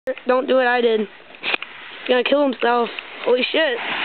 Don't do what I did. He's gonna kill himself. Holy shit.